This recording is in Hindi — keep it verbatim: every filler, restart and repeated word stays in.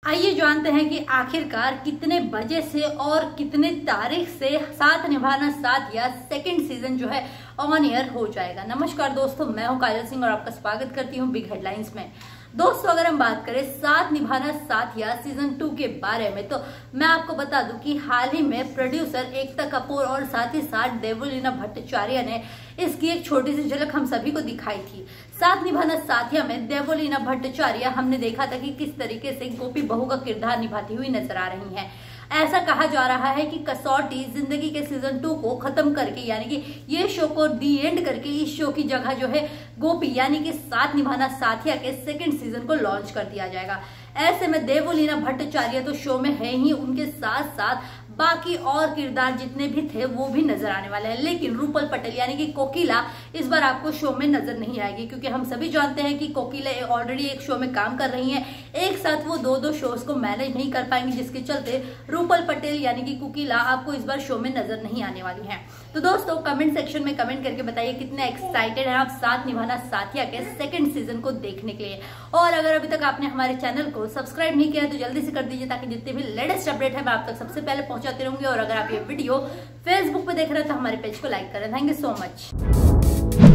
आइए जानते हैं कि आखिरकार कितने बजे से और कितने तारीख से साथ निभाना साथ या सेकंड सीजन जो है ऑन एयर हो जाएगा। नमस्कार दोस्तों, मैं हूं काजल सिंह और आपका स्वागत करती हूं बिग हेडलाइंस में। दोस्तों, अगर हम बात करें साथ निभाना साथ या सीजन टू के बारे में, तो मैं आपको बता दूं कि हाल ही में प्रोड्यूसर एकता कपूर और साथ ही साथ देवोलीना भट्टाचार्य ने इसकी एक छोटी सी झलक हम सभी को दिखाई थी। साथ निभाना साथिया में देवोलीना भट्टाचार्य हमने देखा था कि किस तरीके से गोपी बहू का किरदार निभाती हुई नजर आ रही हैं। ऐसा कहा जा रहा है कि कसौटी जिंदगी के सीजन टू को खत्म करके, यानी कि ये शो को दी एंड करके इस शो की जगह जो है गोपी यानी कि साथ निभाना साथिया के सेकंड सीजन को लॉन्च कर दिया जाएगा। ऐसे में देवोलीना भट्टाचार्य तो शो में है ही, उनके साथ साथ बाकी और किरदार जितने भी थे वो भी नजर आने वाले हैं। लेकिन रूपल पटेल यानी कि कोकिला इस बार आपको शो में नजर नहीं आएगी, क्योंकि हम सभी जानते हैं कि कोकिला ऑलरेडी एक शो में काम कर रही हैं। एक साथ वो दो दो शोज को मैनेज नहीं कर पाएंगी, जिसके चलते रूपल पटेल यानी कि कोकिला आपको इस बार शो में नजर नहीं आने वाली है। तो दोस्तों, कमेंट सेक्शन में कमेंट करके बताइए कितने एक्साइटेड हैं आप साथ निभाना साथिया के सेकंड सीजन को देखने के लिए। और अगर अभी तक आपने हमारे चैनल को सब्सक्राइब नहीं किया तो जल्दी से कर दीजिए, ताकि जितने भी लेटेस्ट अपडेट है मैं आप तक सबसे पहले पहुंचाते रहूंगी। और अगर आप ये वीडियो फेसबुक पे देख रहे हैं तो हमारे पेज को लाइक करें। Thank you so much.